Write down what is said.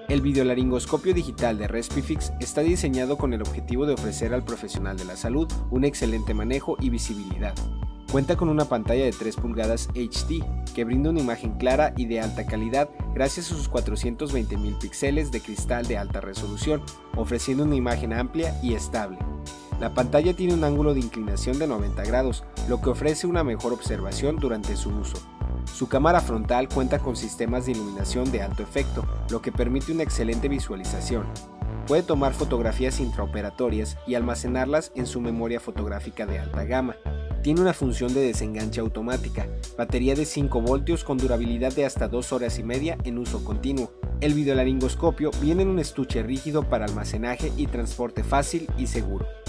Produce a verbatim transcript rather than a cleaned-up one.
El videolaringoscopio digital de Respifix está diseñado con el objetivo de ofrecer al profesional de la salud un excelente manejo y visibilidad. Cuenta con una pantalla de tres pulgadas H D que brinda una imagen clara y de alta calidad gracias a sus cuatrocientos veinte mil píxeles de cristal de alta resolución, ofreciendo una imagen amplia y estable. La pantalla tiene un ángulo de inclinación de noventa grados, lo que ofrece una mejor observación durante su uso. Su cámara frontal cuenta con sistemas de iluminación de alto efecto, lo que permite una excelente visualización. Puede tomar fotografías intraoperatorias y almacenarlas en su memoria fotográfica de alta gama. Tiene una función de desenganche automática, batería de cinco voltios con durabilidad de hasta dos horas y media en uso continuo. El videolaringoscopio viene en un estuche rígido para almacenaje y transporte fácil y seguro.